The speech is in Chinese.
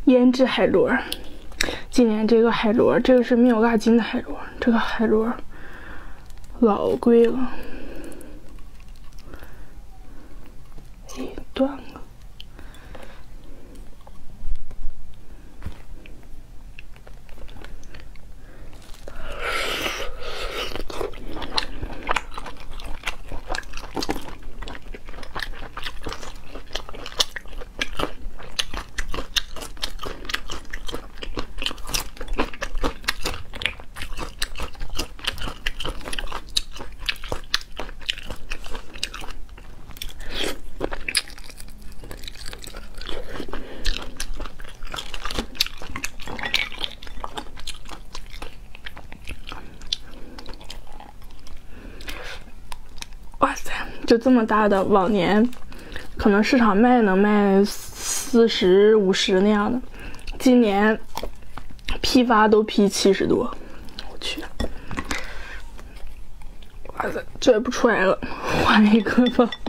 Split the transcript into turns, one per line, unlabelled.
腌制海螺。今年这个海螺，这个是没有押金的海螺，这个海螺老贵了。哎，断了。 哇塞，就这么大的，往年可能市场能卖40、50那样的，今年批发都批70多，我去！哇塞，这也不出来了，换一个吧。